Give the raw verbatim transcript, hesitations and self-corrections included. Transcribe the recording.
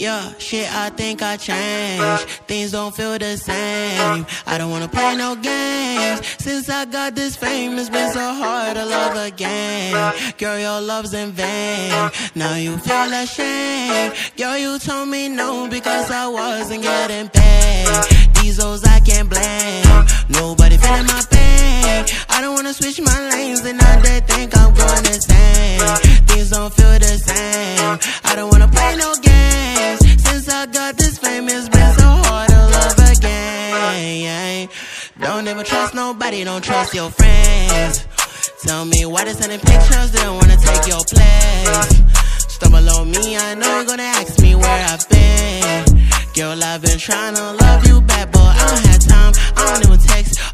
Yeah, shit, I think I changed. Things don't feel the same. I don't wanna play no games. Since I got this fame, it's been so hard to love again. Girl, your love's in vain. Now you feel ashamed. Girl, you told me no because I wasn't getting paid. These hoes I can't blame. Nobody feeling my pain. I don't wanna switch my lanes and now they think I'm going insane. Things don't feel the same. I don't wanna play no games. Since I got this fame, it's been so hard to love again. Don't ever trust nobody, don't trust your friends. Tell me why they sending pictures, they don't wanna take your place. Stumble on me, I know you're gonna ask me where I've been. Girl, I've been trying to love you back, but I don't have time, I don't even text.